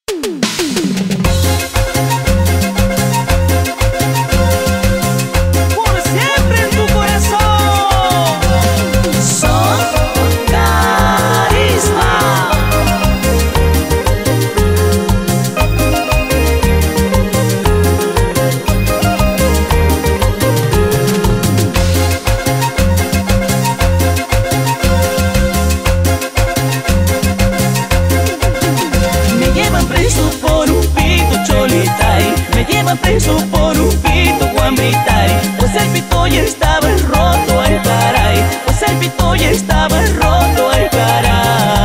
Por siempre en tu corazón. Son Carisma. Me llevan preso por un pito cholitay, me llevan preso por un pito guambitay. Pues el pito ya estaba roto, ay caray, pues el pito ya estaba roto, ay caray.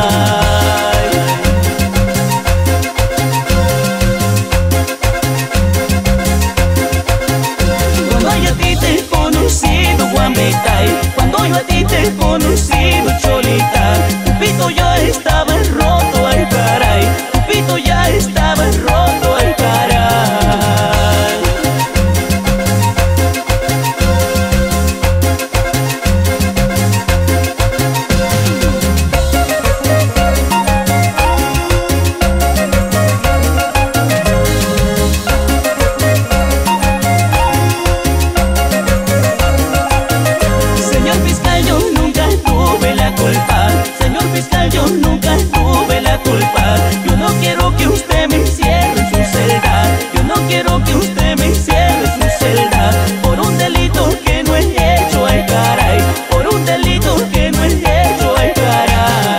Cuando yo a ti te he conocido guambitay, cuando yo a ti te he conocido cholita, tu pito ya estaba roto, ay caray, tu pito ya estaba roto, ay caray. Señor fiscal, yo nunca tuve la culpa. Señor fiscal, yo nunca tuve la culpa. Yo no quiero que usted me encierre en su celda. Yo no quiero que usted me encierre en su celda por un delito que no he hecho, ay caray, por un delito que no he hecho, ay caray.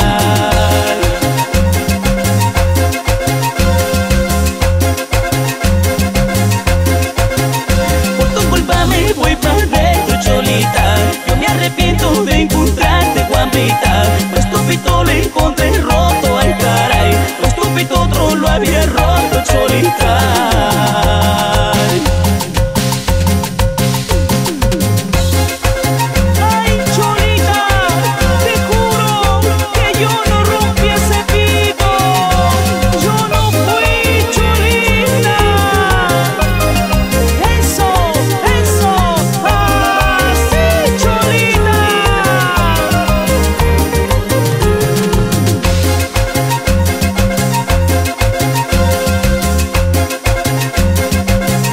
Por tu culpa me voy para dentro, cholita. Yo me arrepiento de encontrarte, guambita. Pues tu pito lo encontré roto, ay caray, pues tu pito otro lo había roto, cholita. Ay, cholita, te juro que yo no rompí ese pito. Yo no fui, cholita. Eso, así, cholita.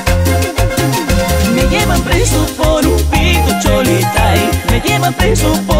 Me llevan preso por un pito cholita, me llevan preso por